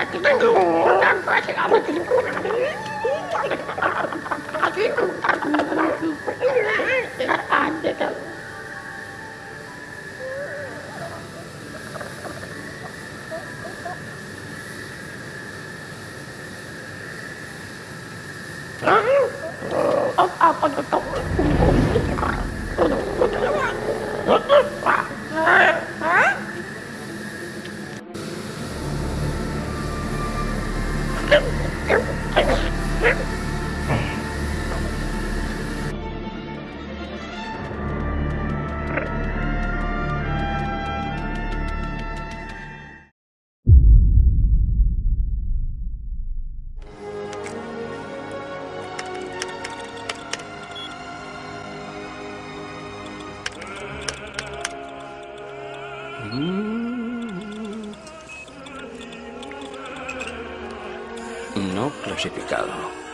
No clasificado.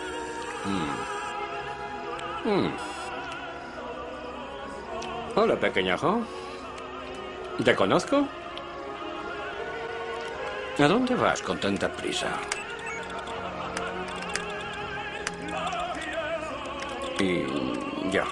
Hola, pequeñajo. ¿Te conozco? ¿A dónde vas con tanta prisa? Y ya.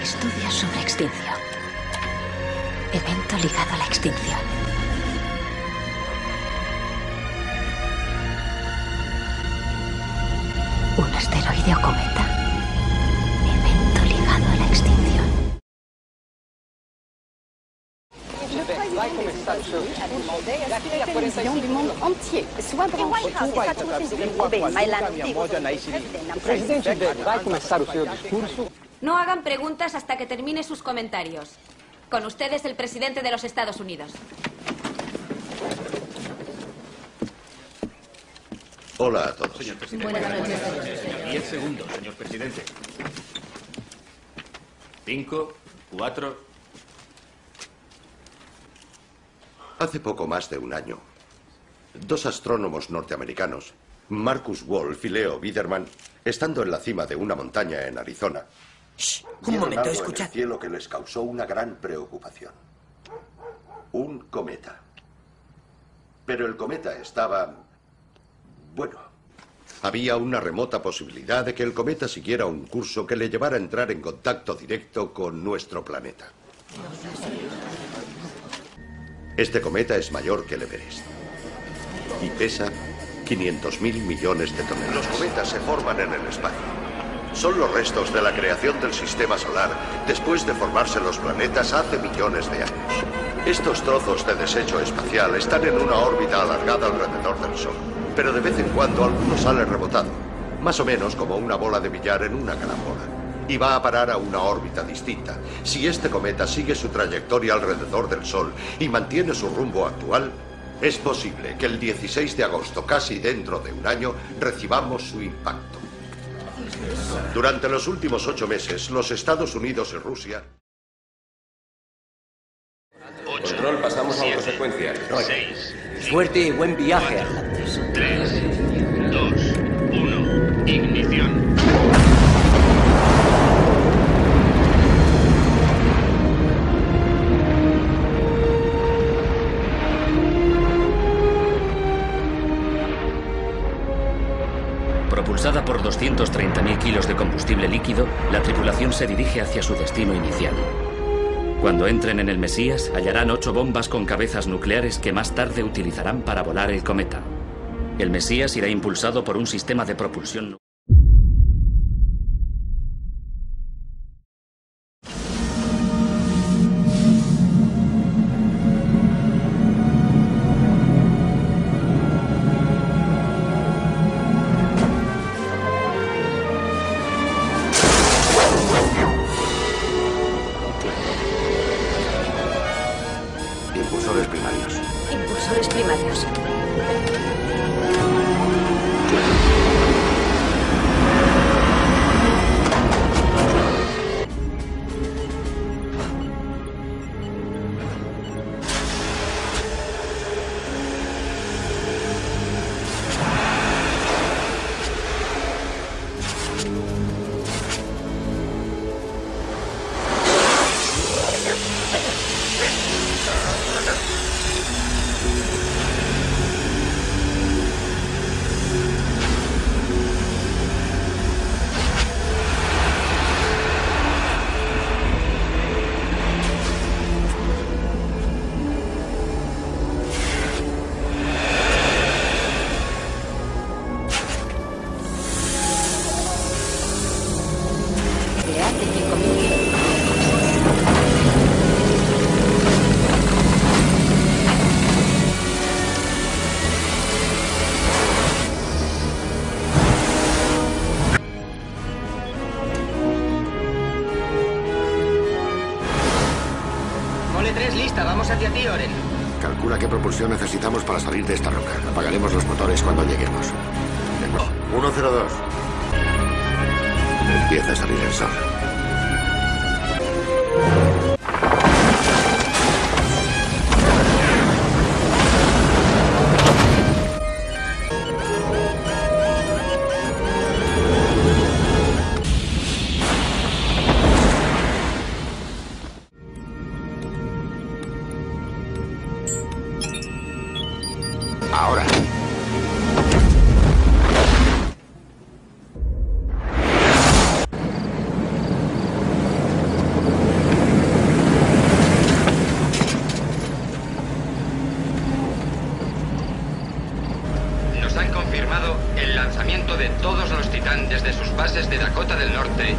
Estudios sobre extinción. Evento ligado a la extinción. Un asteroide o cometa. Evento ligado a la extinción. No hagan preguntas hasta que termine sus comentarios. Con ustedes, el presidente de los Estados Unidos. Hola a todos. Señor presidente. Buenas noches. 10 segundos, señor presidente. 5, 4. Hace poco más de un año, dos astrónomos norteamericanos, Marcus Wolf y Leo Biederman, estando en la cima de una montaña en Arizona, Un momento, en escuchad. el cielo que les causó una gran preocupación. Un cometa. Pero el cometa estaba... bueno, había una remota posibilidad de que el cometa siguiera un curso que le llevara a entrar en contacto directo con nuestro planeta. Este cometa es mayor que el Everest y pesa 500.000 millones de toneladas. Los cometas se forman en el espacio. Son los restos de la creación del sistema solar después de formarse los planetas hace millones de años. Estos trozos de desecho espacial están en una órbita alargada alrededor del Sol, pero de vez en cuando alguno sale rebotado, más o menos como una bola de billar en una carambola, y va a parar a una órbita distinta. Si este cometa sigue su trayectoria alrededor del Sol y mantiene su rumbo actual, es posible que el 16 de agosto, casi dentro de un año, recibamos su impacto. Durante los últimos 8 meses, los Estados Unidos y Rusia... Control, pasamos a otra secuencia. 6. Suerte y buen viaje, Atlantis. 3, 2, 1, ignición. Propulsada por 230.000 kilos de combustible líquido, la tripulación se dirige hacia su destino inicial. Cuando entren en el Mesías, hallarán 8 bombas con cabezas nucleares que más tarde utilizarán para volar el cometa. El Mesías irá impulsado por un sistema de propulsión. Impulsores primarios. Impulsores primarios. Mole 3 lista, vamos hacia ti, Oren. Calcula qué propulsión necesitamos para salir de esta roca. Apagaremos los motores cuando lleguemos. 102. Empieza a salir el sol. Ahora.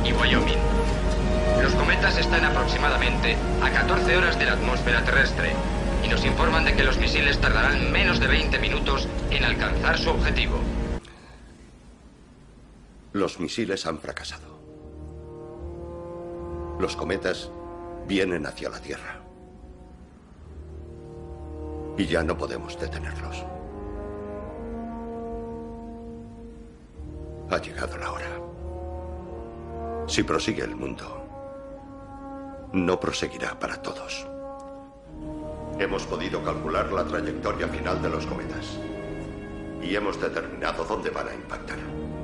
y Wyoming. Los cometas están aproximadamente a 14 horas de la atmósfera terrestre y nos informan de que los misiles tardarán menos de 20 minutos en alcanzar su objetivo. Los misiles han fracasado. Los cometas vienen hacia la Tierra. Y ya no podemos detenerlos. Ha llegado la hora. Si prosigue el mundo, no proseguirá para todos. Hemos podido calcular la trayectoria final de los cometas. Y hemos determinado dónde van a impactar.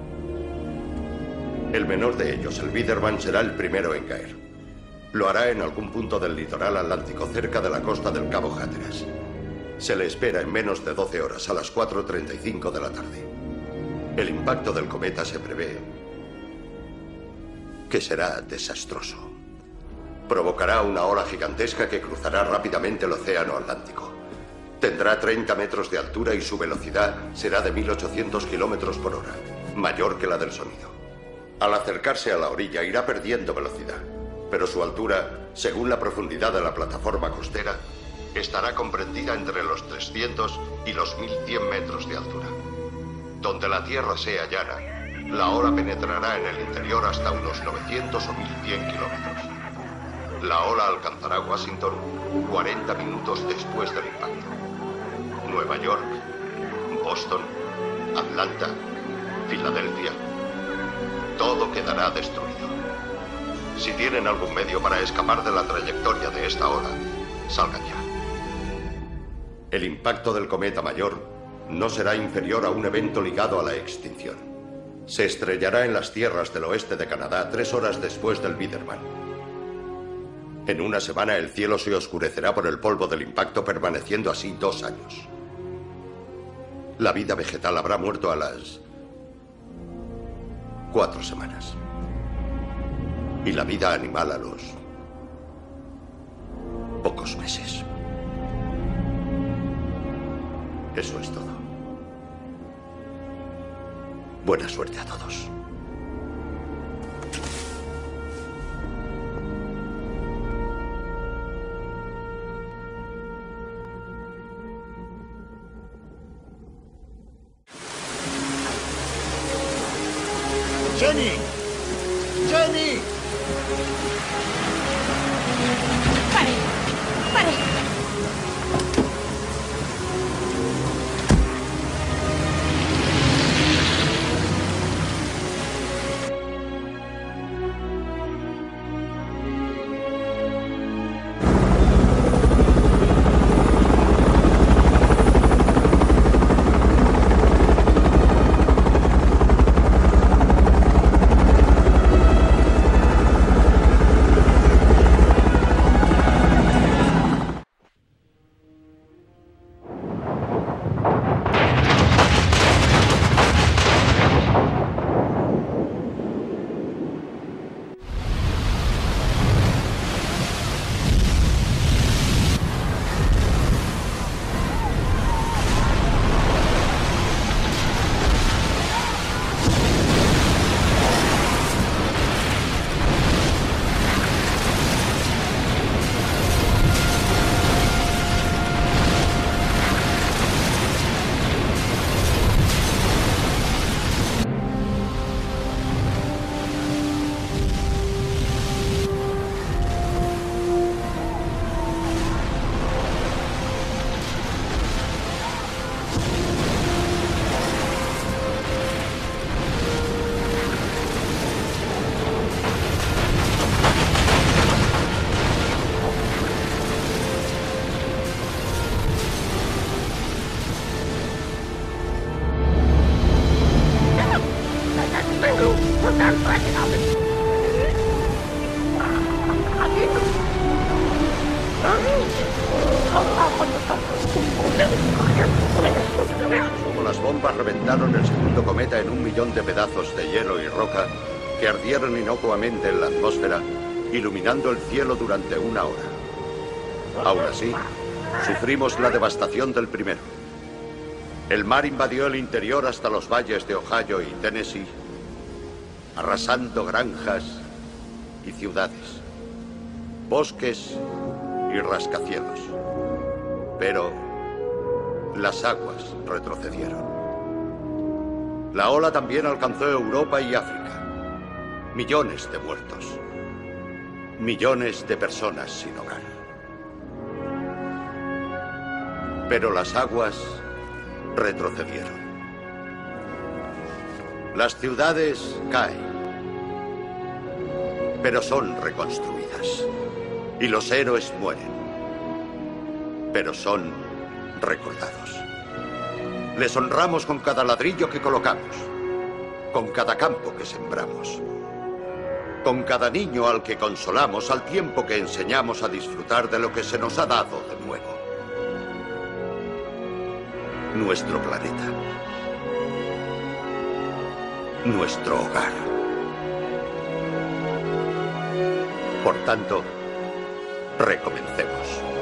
El menor de ellos, el Biederman, será el primero en caer. Lo hará en algún punto del litoral atlántico, cerca de la costa del Cabo Hatteras. Se le espera en menos de 12 horas, a las 4:35 de la tarde. El impacto del cometa se prevé que será desastroso. Provocará una ola gigantesca que cruzará rápidamente el océano Atlántico. Tendrá 30 metros de altura y su velocidad será de 1800 kilómetros por hora, mayor que la del sonido. Al acercarse a la orilla irá perdiendo velocidad, pero su altura, según la profundidad de la plataforma costera, estará comprendida entre los 300 y los 1100 metros de altura. Donde la Tierra sea llana, la ola penetrará en el interior hasta unos 900 o 1100 kilómetros. La ola alcanzará Washington 40 minutos después del impacto. Nueva York, Boston, Atlanta, Filadelfia, todo quedará destruido. Si tienen algún medio para escapar de la trayectoria de esta ola, salgan ya. El impacto del cometa mayor no será inferior a un evento ligado a la extinción. Se estrellará en las tierras del oeste de Canadá 3 horas después del Biederman. En una semana el cielo se oscurecerá por el polvo del impacto, permaneciendo así 2 años. La vida vegetal habrá muerto a las 4 semanas. Y la vida animal a los pocos meses. Eso es todo. Buena suerte a todos. ¡Jenny! ¡Jenny! ¡Pare! ¡Pare! Como las bombas reventaron el segundo cometa en 1 millón de pedazos de hielo y roca que ardieron inocuamente en la atmósfera, iluminando el cielo durante 1 hora. Aún así, sufrimos la devastación del primero. El mar invadió el interior hasta los valles de Ohio y Tennessee, arrasando granjas y ciudades, bosques y rascacielos. Pero las aguas retrocedieron. La ola también alcanzó Europa y África. Millones de muertos. Millones de personas sin hogar. Pero las aguas retrocedieron. Las ciudades caen, pero son reconstruidas. Y los héroes mueren, pero son recordados. Les honramos con cada ladrillo que colocamos, con cada campo que sembramos, con cada niño al que consolamos, al tiempo que enseñamos a disfrutar de lo que se nos ha dado de nuevo. Nuestro planeta. Nuestro hogar. Por tanto, recomencemos.